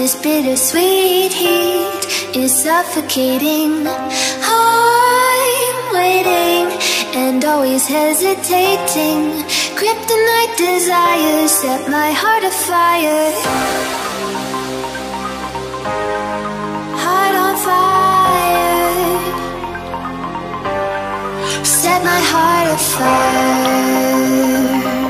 This bittersweet heat is suffocating. I'm waiting and always hesitating. Kryptonite desires set my heart afire. Heart on fire. Set my heart afire.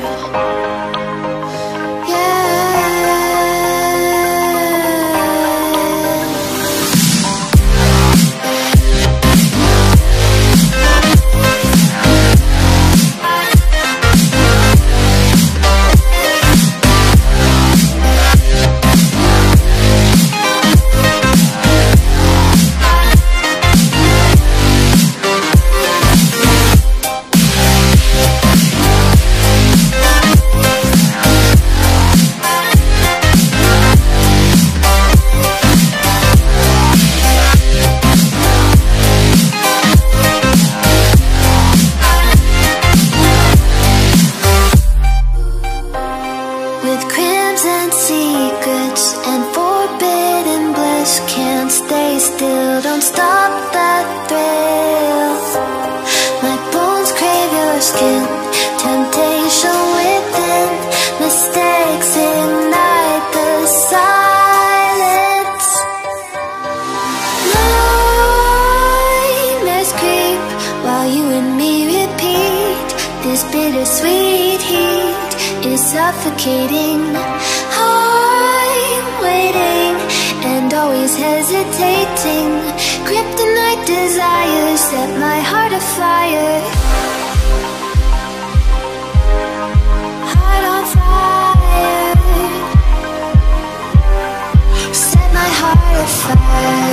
Bittersweet heat is suffocating. I'm waiting and always hesitating. Kryptonite desires set my heart afire. Heart on fire. Set my heart afire.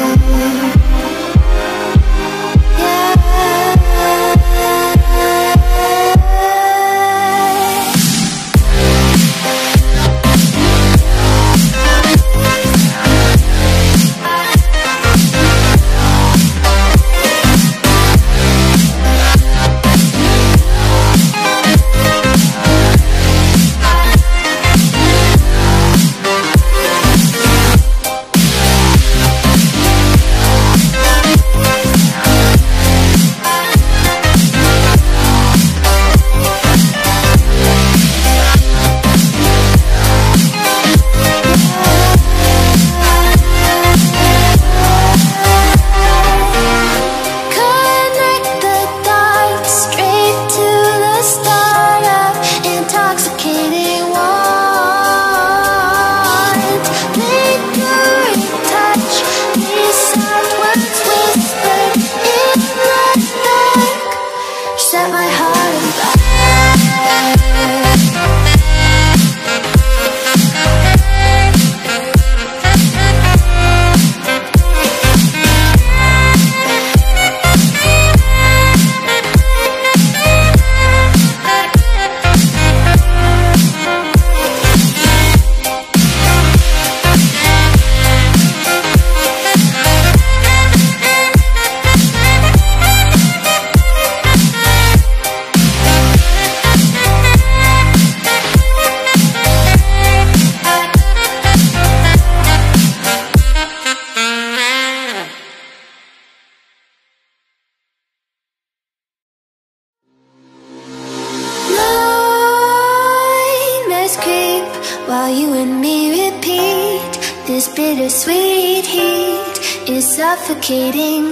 While you and me repeat, this bittersweet heat is suffocating.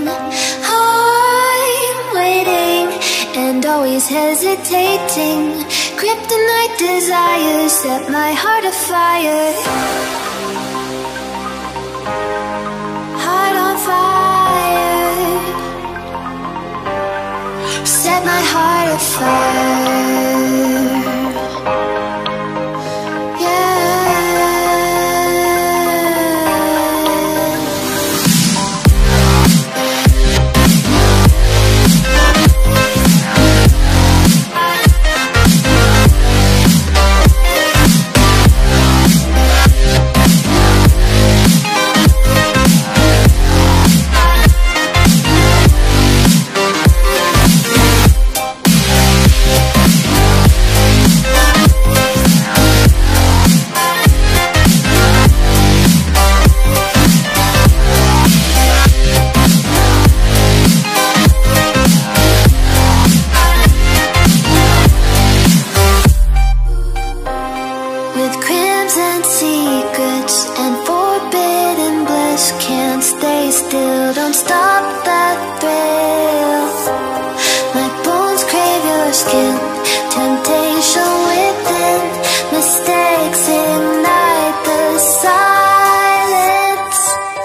I'm waiting and always hesitating. Kryptonite desires set my heart afire. Heart on fire. Set my heart afire. just can't stay still. Don't stop that thrill. My bones crave your skin. Temptation within. Mistakes ignite the silence.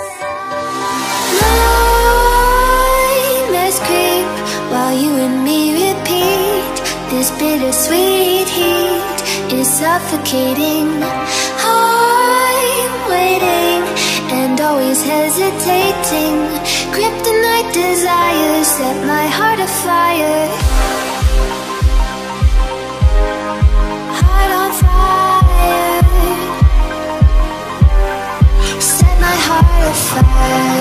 Nightmares creep while you and me repeat. This bittersweet heat is suffocating. I'm waiting and always hesitating. Kryptonite desires set my heart afire. Heart on fire. Set my heart afire.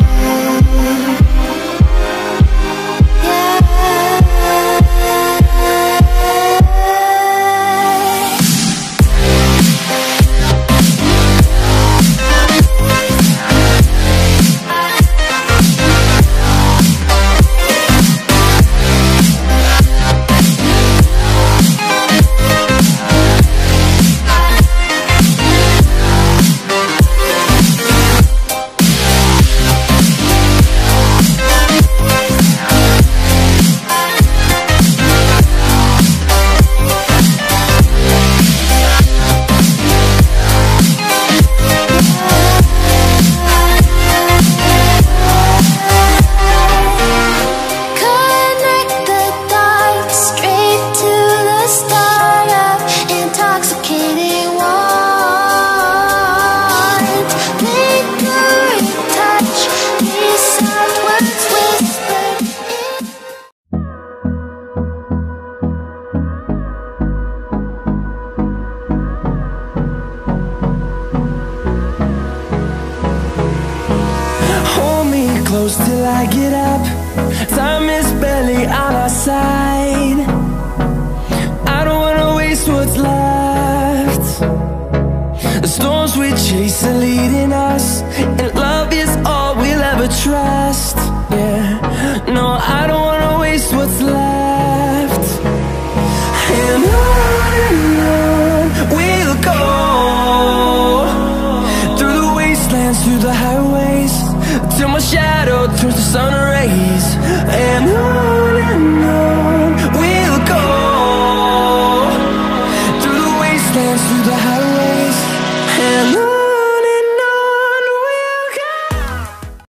Close till I get up. Time is barely on our side. I don't wanna waste what's left. The storms we chase are leading us, and love is all we'll ever trust. Yeah, no, I don't wanna waste what's left. And on we'll go, through the wastelands, through the highways, till my shadow turns to sun rays. And